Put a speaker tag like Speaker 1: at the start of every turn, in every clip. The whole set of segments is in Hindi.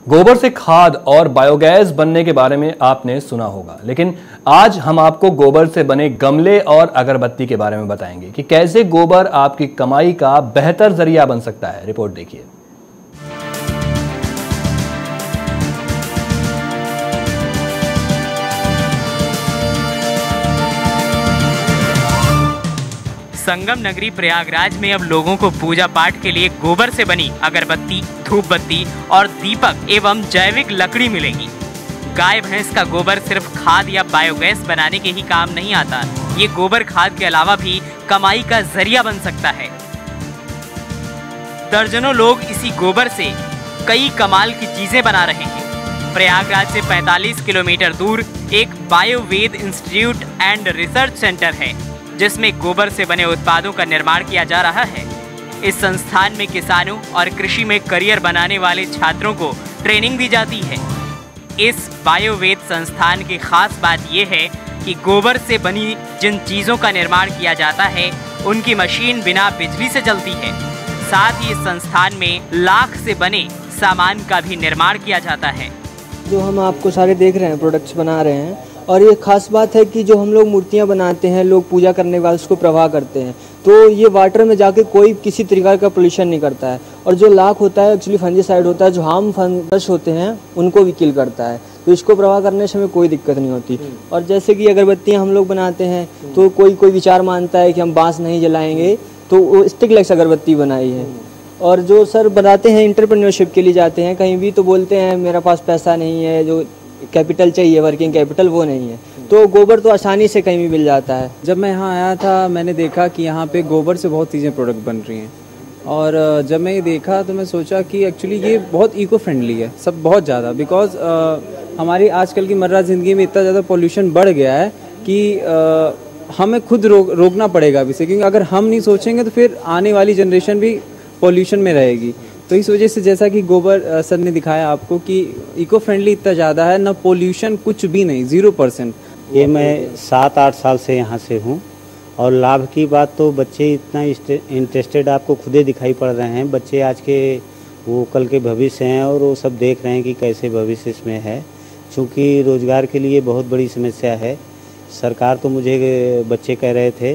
Speaker 1: गोबर से खाद और बायोगैस बनने के बारे में आपने सुना होगा, लेकिन आज हम आपको गोबर से बने गमले और अगरबत्ती के बारे में बताएंगे कि कैसे गोबर आपकी कमाई का बेहतर जरिया बन सकता है। रिपोर्ट देखिए।
Speaker 2: संगम नगरी प्रयागराज में अब लोगों को पूजा पाठ के लिए गोबर से बनी अगरबत्ती, धूप बत्ती और दीपक एवं जैविक लकड़ी मिलेगी। गाय भैंस का गोबर सिर्फ खाद या बायोगैस बनाने के ही काम नहीं आता, ये गोबर खाद के अलावा भी कमाई का जरिया बन सकता है। दर्जनों लोग इसी गोबर से कई कमाल की चीजें बना रहे हैं। प्रयागराज से 45 किलोमीटर दूर एक Bioved institute and research centre है, जिसमें गोबर से बने उत्पादों का निर्माण किया जा रहा है। इस संस्थान में किसानों और कृषि में करियर बनाने वाले छात्रों को ट्रेनिंग दी जाती है। इस बायोवेद संस्थान की खास बात यह है कि गोबर से बनी जिन चीज़ों का निर्माण किया जाता है, उनकी मशीन बिना बिजली से चलती है। साथ ही इस संस्थान में लाख से बने सामान का भी निर्माण किया जाता है।
Speaker 3: जो हम आपको सारे देख रहे हैं, प्रोडक्ट्स बना रहे हैं, और ये खास बात है कि जो हम लोग मूर्तियाँ बनाते हैं, लोग पूजा करने के बाद उसको प्रवाह करते हैं, तो ये वाटर में जाके कोई किसी तरीका का पोल्यूशन नहीं करता है। और जो लाख होता है एक्चुअली फंजीसाइड होता है, जो हार्म फंगस होते हैं उनको भी किल करता है, तो इसको प्रवाह करने से हमें कोई दिक्कत नहीं होती। और जैसे कि अगरबत्तियाँ हम लोग बनाते हैं, तो कोई विचार मानता है कि हम बाँस नहीं जलाएंगे, तो वो स्टिकलेस अगरबत्ती बनाई है। और जो सर बनाते हैं एंटरप्रेन्योरशिप के लिए जाते हैं कहीं भी, तो बोलते हैं मेरा पास पैसा नहीं है, जो कैपिटल चाहिए, वर्किंग कैपिटल, वो नहीं है। तो गोबर तो आसानी से कहीं भी मिल जाता है।
Speaker 4: जब मैं यहाँ आया था, मैंने देखा कि यहाँ पे गोबर से बहुत चीज़ें प्रोडक्ट बन रही हैं, और जब मैं ये देखा तो मैं सोचा कि एक्चुअली ये बहुत इको फ्रेंडली है, सब बहुत ज़्यादा, बिकॉज हमारी आजकल की मर्रा ज़िंदगी में इतना ज़्यादा पोल्यूशन बढ़ गया है कि हमें खुद रोकना पड़ेगा अभी से, क्योंकि अगर हम नहीं सोचेंगे तो फिर आने वाली जनरेशन भी पोल्यूशन में रहेगी। तो इस वजह से जैसा कि गोबर सर ने दिखाया आपको कि इको फ्रेंडली इतना ज़्यादा है, ना पोल्यूशन, कुछ भी नहीं, 0%।
Speaker 5: ये मैं 7-8 साल से यहाँ से हूँ, और लाभ की बात तो बच्चे इतना इंटरेस्टेड आपको खुद ही दिखाई पड़ रहे हैं। बच्चे आज के वो कल के भविष्य हैं, और वो सब देख रहे हैं कि कैसे भविष्य इसमें है, क्योंकि रोज़गार के लिए बहुत बड़ी समस्या है। सरकार तो मुझे बच्चे कह रहे थे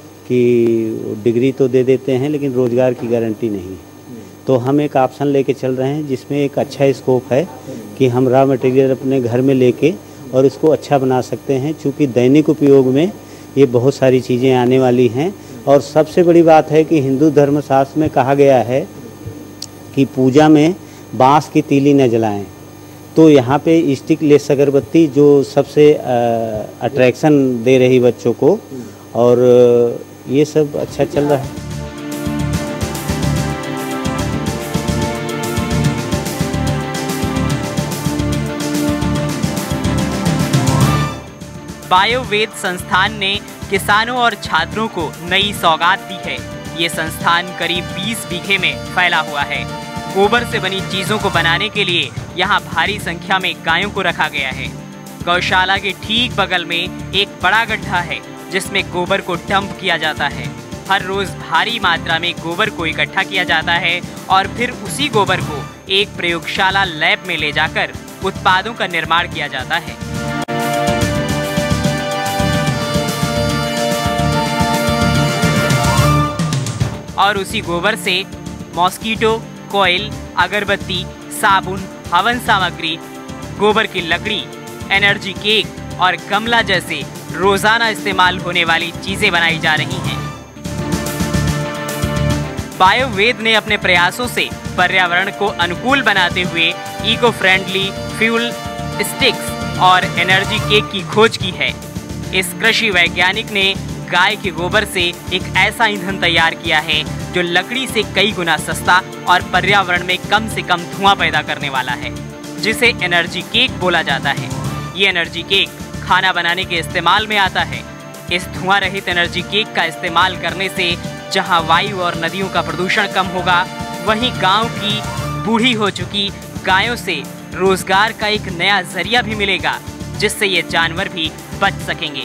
Speaker 5: कि डिग्री तो दे देते हैं लेकिन रोज़गार की गारंटी नहीं। तो हम एक ऑप्शन लेके चल रहे हैं जिसमें एक अच्छा स्कोप है कि हम रॉ मटेरियल अपने घर में लेके और इसको अच्छा बना सकते हैं, क्योंकि दैनिक उपयोग में ये बहुत सारी चीज़ें आने वाली हैं। और सबसे बड़ी बात है कि हिंदू धर्मशास्त्र में कहा गया है कि पूजा में बांस की तीली न जलाएं, तो यहाँ पे स्टिकलेस अगरबत्ती जो सबसे अट्रैक्शन दे रही बच्चों को, और ये सब अच्छा चल रहा है।
Speaker 2: बायोवेद संस्थान ने किसानों और छात्रों को नई सौगात दी है। ये संस्थान करीब 20 बीघे में फैला हुआ है। गोबर से बनी चीजों को बनाने के लिए यहाँ भारी संख्या में गायों को रखा गया है। गौशाला के ठीक बगल में एक बड़ा गड्ढा है, जिसमें गोबर को डंप किया जाता है। हर रोज भारी मात्रा में गोबर को इकट्ठा किया जाता है और फिर उसी गोबर को एक प्रयोगशाला लैब में ले जाकर उत्पादों का निर्माण किया जाता है। और उसी गोबर से मॉस्किटो कॉइल, अगरबत्ती, साबुन, हवन सामग्री, गोबर की लकड़ी, एनर्जी केक और गमला जैसे रोजाना इस्तेमाल होने वाली चीजें बनाई जा रही हैं। बायोवेद ने अपने प्रयासों से पर्यावरण को अनुकूल बनाते हुए इको फ्रेंडली फ्यूल स्टिक्स और एनर्जी केक की खोज की है। इस कृषि वैज्ञानिक ने गाय के गोबर से एक ऐसा ईंधन तैयार किया है जो लकड़ी से कई गुना सस्ता और पर्यावरण में कम से कम धुआं पैदा करने वाला है, जिसे एनर्जी केक बोला जाता है। ये एनर्जी केक खाना बनाने के इस्तेमाल में आता है। इस धुआं रहित एनर्जी केक का इस्तेमाल करने से जहां वायु और नदियों का प्रदूषण कम होगा, वहीं गांव की बूढ़ी हो चुकी गायों से रोजगार का एक नया जरिया भी मिलेगा, जिससे ये जानवर भी बच सकेंगे।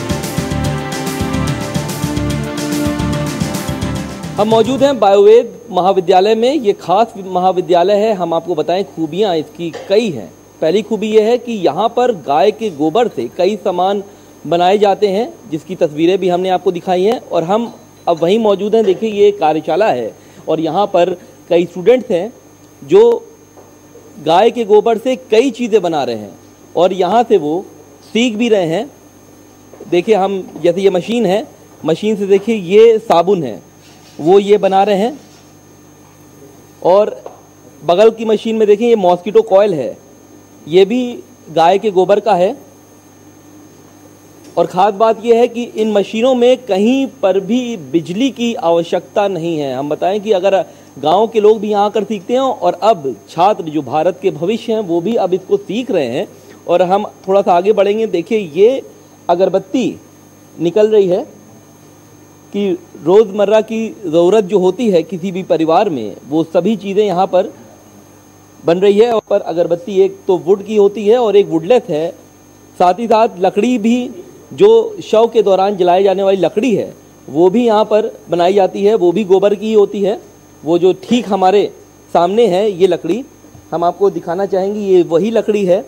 Speaker 1: हम मौजूद हैं बायोवेद
Speaker 6: महाविद्यालय में, ये खास महाविद्यालय है, हम आपको बताएं खूबियां इसकी कई हैं। पहली खूबी ये है कि यहाँ पर गाय के गोबर से कई सामान बनाए जाते हैं, जिसकी तस्वीरें भी हमने आपको दिखाई हैं। और हम अब वहीं मौजूद हैं। देखिए ये कार्यशाला है और यहाँ पर कई स्टूडेंट्स हैं जो गाय के गोबर से कई चीज़ें बना रहे हैं और यहाँ से वो सीख भी रहे हैं। देखिए हम, जैसे ये मशीन है, मशीन से देखिए ये साबुन है, वो ये बना रहे हैं। और बगल की मशीन में देखिए ये मॉस्किटो कॉयल है, ये भी गाय के गोबर का है। और ख़ास बात यह है कि इन मशीनों में कहीं पर भी बिजली की आवश्यकता नहीं है। हम बताएं कि अगर गांव के लोग भी यहाँ आकर सीखते हैं और अब छात्र जो भारत के भविष्य हैं वो भी अब इसको सीख रहे हैं। और हम थोड़ा सा आगे बढ़ेंगे। देखिए ये अगरबत्ती निकल रही है कि रोज़मर्रा की ज़रूरत जो होती है किसी भी परिवार में, वो सभी चीज़ें यहाँ पर बन रही है। और पर अगरबत्ती एक तो वुड की होती है और एक वुडलेस है। साथ ही साथ लकड़ी भी, जो शव के दौरान जलाए जाने वाली लकड़ी है, वो भी यहाँ पर बनाई जाती है, वो भी गोबर की ही होती है। वो जो ठीक हमारे सामने है ये लकड़ी हम आपको दिखाना चाहेंगे, ये वही लकड़ी है।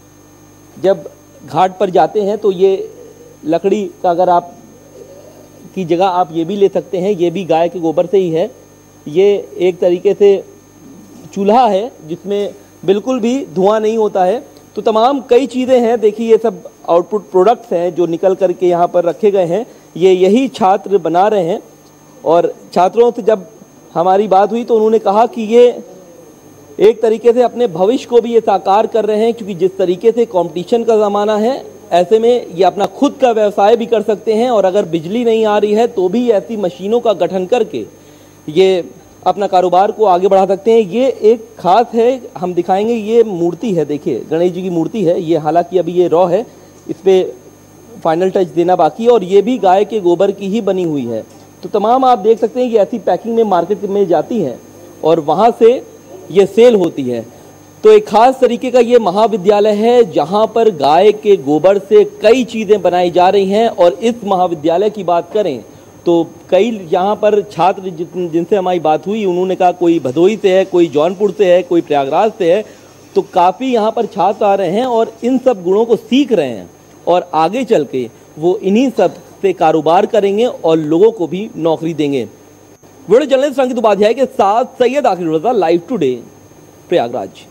Speaker 6: जब घाट पर जाते हैं तो ये लकड़ी का अगर आप की जगह आप ये भी ले सकते हैं, ये भी गाय के गोबर से ही है। ये एक तरीके से चूल्हा है जिसमें बिल्कुल भी धुआं नहीं होता है। तो तमाम कई चीज़ें हैं। देखिए ये सब आउटपुट प्रोडक्ट्स हैं जो निकल करके यहाँ पर रखे गए हैं, ये यही छात्र बना रहे हैं। और छात्रों से जब हमारी बात हुई तो उन्होंने कहा कि ये एक तरीके से अपने भविष्य को भी ये साकार कर रहे हैं, क्योंकि जिस तरीके से कंपटीशन का ज़माना है, ऐसे में ये अपना खुद का व्यवसाय भी कर सकते हैं। और अगर बिजली नहीं आ रही है तो भी ऐसी मशीनों का गठन करके ये अपना कारोबार को आगे बढ़ा सकते हैं। ये एक खास है, हम दिखाएंगे, ये मूर्ति है। देखिए गणेश जी की मूर्ति है ये, हालांकि अभी ये रॉ है, इस पर फाइनल टच देना बाकी है। और ये भी गाय के गोबर की ही बनी हुई है। तो तमाम आप देख सकते हैं कि ऐसी पैकिंग में मार्केट में जाती हैं और वहाँ से ये सेल होती है। तो एक खास तरीके का ये महाविद्यालय है जहाँ पर गाय के गोबर से कई चीज़ें बनाई जा रही हैं। और इस महाविद्यालय की बात करें तो कई यहाँ पर छात्र जिनसे हमारी बात हुई, उन्होंने कहा कोई भदोही से है, कोई जौनपुर से है, कोई प्रयागराज से है। तो काफ़ी यहाँ पर छात्र आ रहे हैं और इन सब गुणों को सीख रहे हैं और आगे चल के वो इन्हीं सब से कारोबार करेंगे और लोगों को भी नौकरी देंगे। वीडियो जर्नलिस्ट अंकित उपाध्याय के साथ सैयद आखिर रजा, लाइव टुडे, प्रयागराज।